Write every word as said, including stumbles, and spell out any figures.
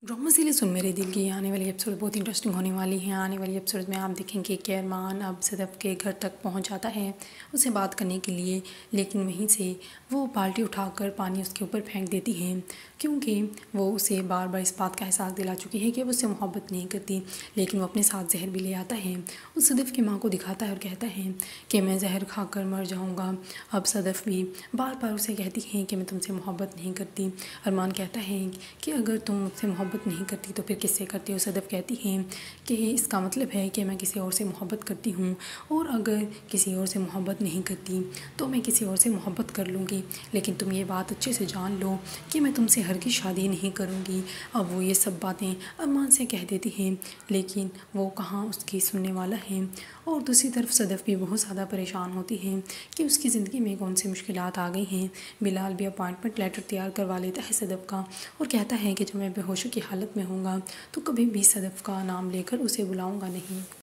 Drama series सुन मेरे दिल की आने वाली एपिसोड बहुत इंटरेस्टिंग होने वाली है। आने वाली एपिसोड में आप देखेंगे कि अरमान अब सदफ़ के घर तक पहुंच जाता है उसे बात करने के लिए, लेकिन वहीं से वो बाल्टी उठाकर पानी उसके ऊपर फेंक देती है क्योंकि वो उसे बार बार इस बात का एहसास दिला चुकी है कि वो उससे मोहब्बत नहीं करती। लेकिन वो अपने साथ जहर भी ले आता है, उस सदफ़ की माँ को दिखाता है और कहता है कि मैं जहर खाकर मर जाऊँगा। अब सदफ़ भी बार बार उसे कहती है कि मैं तुमसे मोहब्बत नहीं करती। अरमान कहता है कि अगर तुम मुझसे मोहब्बत नहीं करती तो फिर किससे करती हो। सदफ़ कहती है कि इसका मतलब है कि मैं किसी और से मोहब्बत करती हूँ, और अगर किसी और से मोहब्बत नहीं करती तो मैं किसी और से मोहब्बत कर लूँगी, लेकिन तुम ये बात अच्छे से जान लो कि मैं तुमसे हरगिज़ शादी नहीं करूँगी। अब वो ये सब बातें अरमान से कह देती हैं, लेकिन वो कहाँ उसकी सुनने वाला है। और दूसरी तरफ सदफ़ भी बहुत ज़्यादा परेशान होती है कि उसकी ज़िंदगी में कौन सी मुश्किलात आ गई हैं। बिलाल भी अपॉइंटमेंट लेटर तैयार करवा लेता है सदफ़ का और कहता है कि जब मैं बेहोशी की हालत में होऊंगा तो कभी भी सदफ़ का नाम लेकर उसे बुलाऊंगा नहीं।